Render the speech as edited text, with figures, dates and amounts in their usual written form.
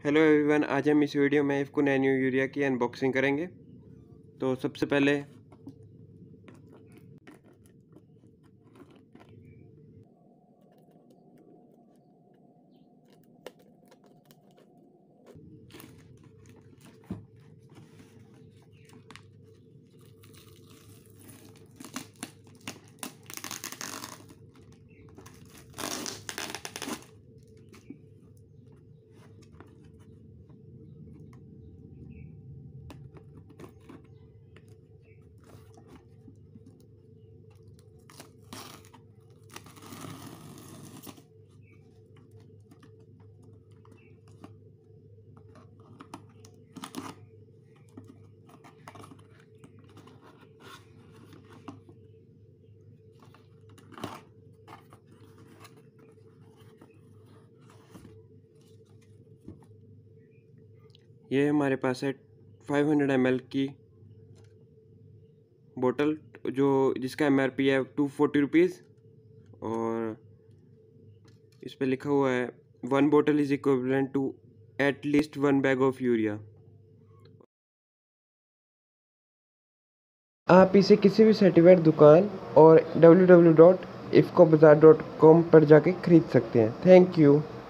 Hello everyone, आज हम इस वीडियो में इफ्को नैनो यूरिया की अनबॉक्सिंग करेंगे। तो सबसे पहले ये हमारे पास है 500 ml की बोतल जिसका MRP है 240 रुपीज़। और इस पे लिखा हुआ है 1 bottle is equivalent to at least 1 bag of urea. आप इसे किसी भी सर्टिफाइड दुकान और www.ifcobazaar.com पर जाके खरीद सकते हैं। Thank you.